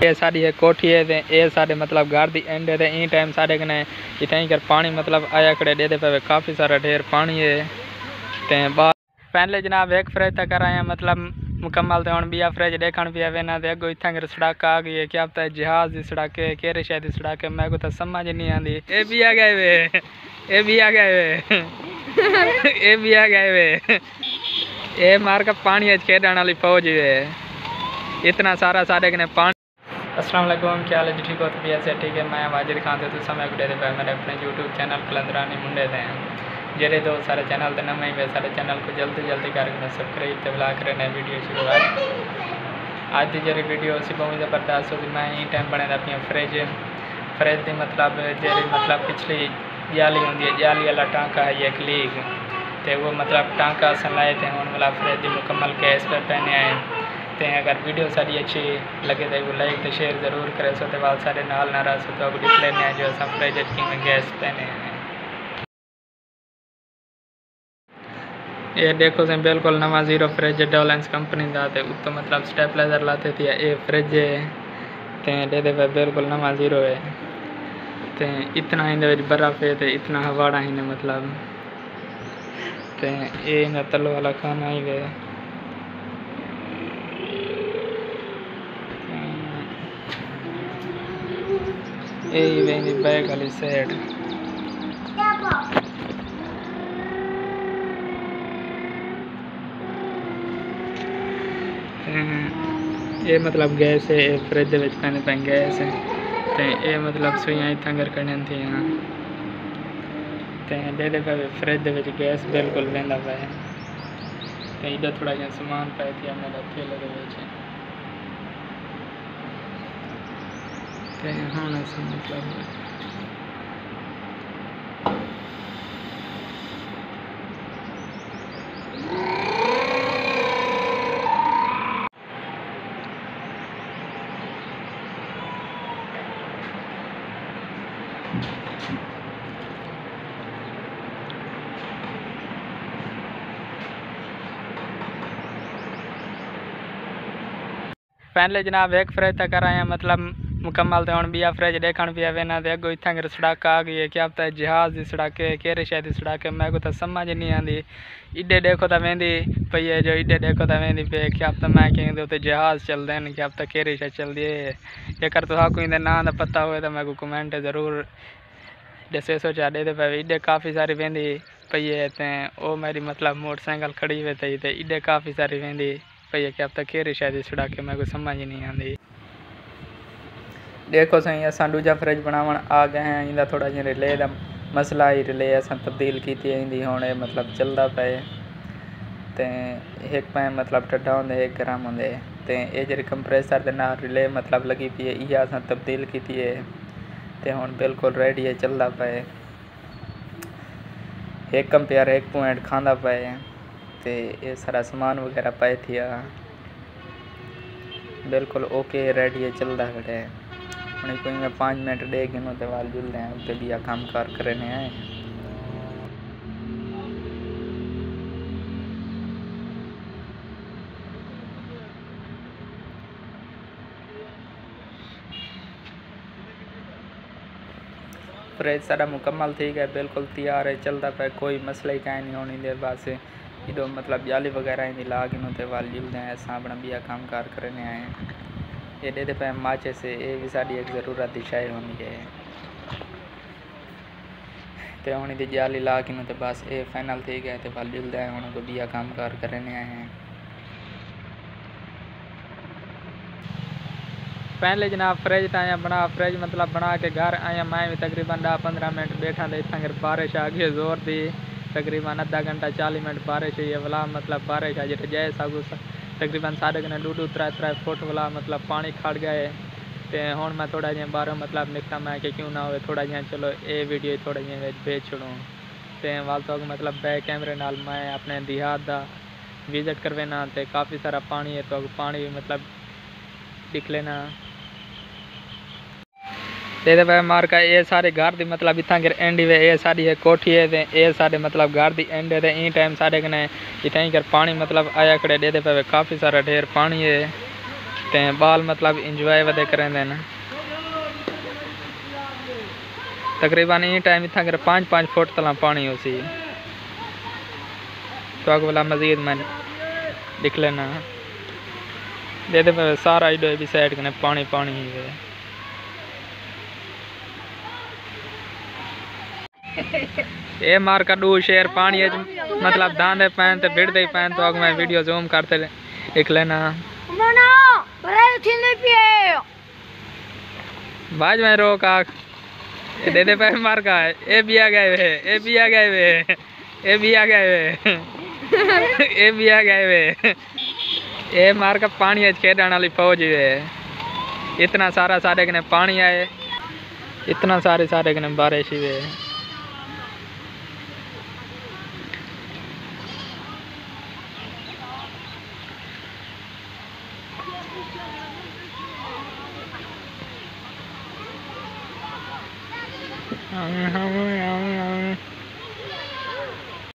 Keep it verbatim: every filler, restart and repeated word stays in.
ये साड़ी है कोठी है ते ये सारे मतलब घर दी एंड है ते ई टाइम सारे कने इतनी कर पानी मतलब आया खड़े दे दे पे काफ़ी सारा ढेर पानी है ते बाद पहले जनाब एक फ्रिज तक आया मतलब मुकम्मल तो हम बिया फ्रिज देखण पिया वे ना ते अगो इतना कर सड़क आ गई है क्या पता है जहाज की सड़क है केरे शायद की सड़क है मैं को तो समझ नहीं आती। ये भी आ गए वे ये भी आ गए वे ये भी आ गए वे ये मार का पानी खेडण वाली फौज है इतना सारा सारे कने पानी। अस्सलाम वालेकुम क्या हाल है जी ठीक हो तो भी ऐसे ठीक है मैं वाजिद खान थे तो समय गुडे पे मेरे अपने यूट्यूब चैनल कलंदरानी मुंडे थे जेरे दो सारे चैनल तो नवे ही सारे चैनल को जल्दी जल्दी करके सब्सक्राइब तो बुला कर नए वीडियो शुरुआत आज की जेरी वीडियो सी बहुत ज़बरदस्त होगी मैं ही टाइम बने अपनी फ्रिज फ्रिज की मतलब जेरी मतलब पिछली जाली होंगी है जाली वाला टाँका है एक लीक तो वो मतलब टाँका अस लाए थे हम वाला फ्रिज मुकम्मल गैस पर पहने आए ते अगर वीडियो सारी अच्छी लगे तो वो लाइक तो शेयर ज़रूर करें सो तो वाल सारे नाल ना रह सो तो डिस्प्ले में जो अस फ्रिज में गैस पहने हैं। ये देखो से बिल्कुल नवा जीरो फ्रिज डोलेंस कंपनी का तो उत्तो मतलब स्टेबलाइजर लाते थे ये फ्रिज ते दे दे बिल्कुल नवा जीरो है ते इतना इन बर्फ़ है तो इतना हवाड़ा ही मतलब ते ये इन तल वाला खाना ही वे ये वे बैग वाली साइड ये मतलब गैस है फ्रिज पहने पे गैस है तो ये मतलब सुइयाँ इतना कर करने थी यहाँ तो दे दे पे फ्रिज गैस बिल्कुल लेंदा पे तो इधर थोड़ा जहाँ सामान पाए थी मेरा थैले तो हाँ ना मतलब पहले जनाब एक फ्रिज तक आया मतलब मुकम्मल तो हम बिया फ्रिज देखण पिया वे ना ते अगो इतना कर सड़क आ गई है क्या पता है जहाज की सड़क है केरे शायद की सड़क है मैं को तो समझ नहीं आती। इडे देखो तो वेंदी पई है जो इडे देखो तो वेंदी पे क्या पता मैं कहें तो जहाज चलते हैं क्या पता केरे शायद चल दी है जेकर तो कोई ना का पता हुए तो मैं को कमेंट जरूर दसे सोचा दे दे पे इडे काफ़ी सारी वेंदी पई है तो वो मेरी मतलब मोटरसाइकिल खड़ी हुई थी तो इडे काफ़ी सारी वेंदी पई है क्या पता केरे शायद सड़ा के मैं को समझ ही नहीं आती। देखो सही अस दूजा फ्रिज बनावन आ गए हैं इंदा थोड़ा जिहा रिले का मसला ही रिले अस तब्दील की इंदी हुणे मतलब चलता पे तो एक पे मतलब ठंडा होंगे एक गर्म होंगे तो ये जी कंप्रेसर के नाल रिले मतलब लगी पी है ये अस तब्दील की है तो हुण बिल्कुल रेडी है चलता पे एक कंपेयर एक पॉइंट खांदा पे तो ये सारा सामान वगैरह पाए थी बिल्कुल ओके रेडी है चलता खड़े हमें कोई मैं पाँच मिनट दे गिनो तो वाल जुल रहे हैं उत्ते भी काम कार करने हैं। फ्रिज सारा मुकम्मल ठीक है बिल्कुल तैयार है चलता पे कोई मसला ही कहीं नहीं होनी दे बस इधर मतलब जाली वगैरह ही ला गिनो तो वाल जुलते हैं ऐसा अपना बिया काम कार करने आए ये दे दे पे माचे से ये भी साड़ी एक ज़रूरत दिशाई होनी है तो हूँ दी जाली ला गिनो तो बस ये फाइनल ठीक है तो वाल जुलते हैं हूँ को बिया काम कार करने आए हैं। पहले जनाब फ्रिज आया बना फ्रिज मतलब बना के घर आया मैं भी तकरीबन दस पंद्रह मिनट बैठा तो इतना अगर बारिश आ गई जोर दी तकरीबन आधा घंटा चालीस मिनट बारिश हुई है वाला मतलब बारिश आ जाए जय सागू तकरीबन साढ़े कने दो दो त्रै त्रै फुट वाला मतलब पानी खड़ गए तो हूँ मैं थोड़ा जिहा बाहरों मतलब निकला मैं कि क्यों ना हो थोड़ा जिहा चलो ये वीडियो थोड़ा जिहा भेज छोड़ूँ तो वाल तो मतलब बैक कैमरे नाल मैं अपने देहात का विजिट करवेना तो काफ़ी सारा पानी है तो पानी मतलब दिख लेना दे दे मार का ये सारे घर दी मतलब इतना कर एंड वे ये सारी है कोठी है ये सारे मतलब घर दी एंड है ई टाइम सारे कने इतना कर पानी मतलब आया खड़े दे दे पे काफ़ी सारा ढेर पानी है ते बाल मतलब इंजॉय वधे करेंदे न। तकरीबन ई टाइम इतना कर पाँच पाँच फुट तला पानी हो सी तो अग वाला मजीद मैं दिख लेना दे दे पे सारा इडो भी साइड कने पानी पानी ही है। ये मार का दो शेर पानी है मतलब दांदे पैन ते भिड़दे पैन तो अग मैं वीडियो जूम करते देख लेना बाज में रोक आख दे दे पैन मार का है ए भी आ गए वे ए भी आ गए वे ए भी आ गए वे ए भी आ गए वे ए मार का पानी है खेडण वाली फौज है। इतना सारा सारे कने पानी आए इतना सारे सारे कने बारिश हुए। हाँ हाँ हाँ